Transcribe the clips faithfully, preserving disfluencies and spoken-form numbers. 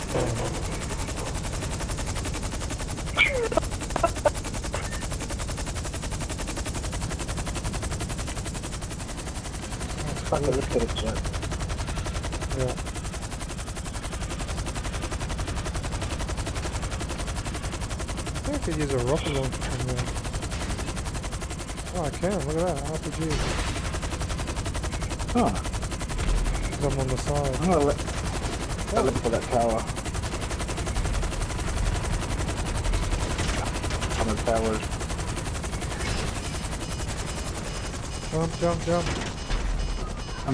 Fuck it, let's get a jet. Yeah. I think I could use a rocket launcher from there. Oh, I can. Look at that. R P G. Huh. I'm on the side. I'm gonna let, I'll look for that tower. On the towers. Jump, jump, jump. I'm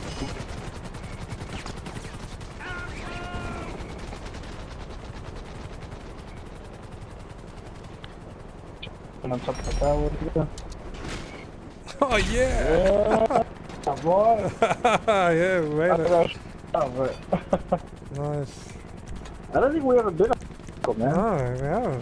on top of the tower here. Oh, yeah! Yeah, boy! Yeah, we made it. Oh, Nice. I don't think we ever been on man. No, we haven't.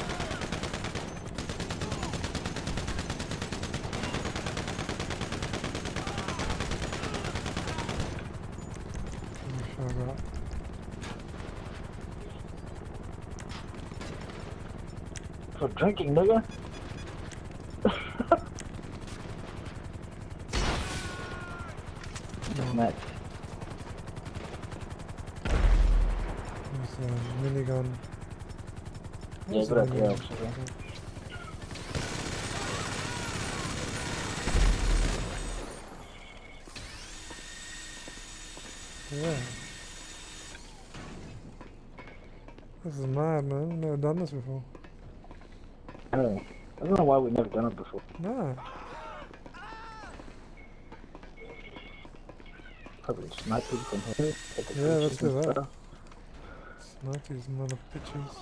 For drinking, nigga. Next. There's a minigun. Yeah, Where's good the idea, minigun? actually. Yeah. This is mad, man. I've never done this before. I don't know. I don't know why we've never done it before. No. Probably sniping from here. Yeah, let's do that. Snipe these mother bitches.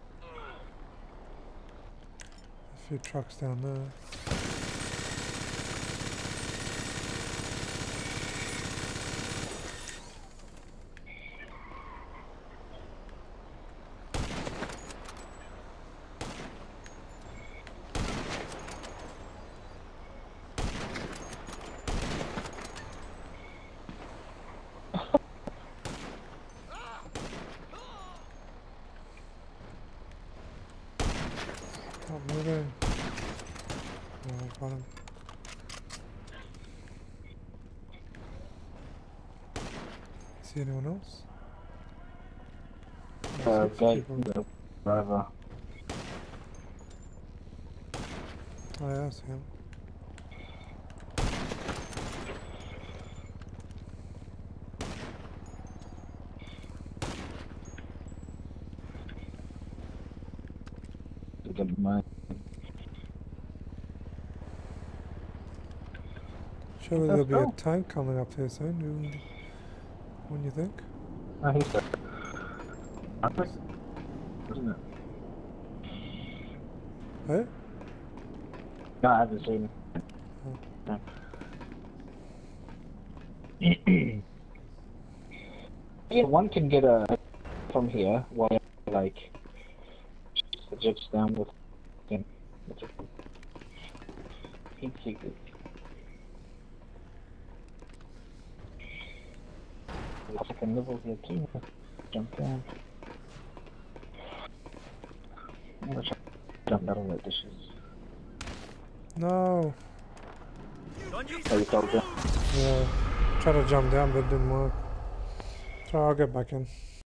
A few trucks down there. Stop moving. Oh, I got him. See anyone else? Uh, Six guy, people. the driver. Oh yeah, I see him. Good mind. Surely there'll be a go. tank coming up here soon. Who- When you think? Oh, he's there. I think, isn't it? Hey? No, I haven't seen Oh. it. Yeah, one can get a from here while like the jets down with him. Heat seekers. Second level here too. Jump down. I'm gonna try to jump down on the dishes. No. Oh, you told them. Yeah. Tried to jump down but it didn't work. So I'll get back in.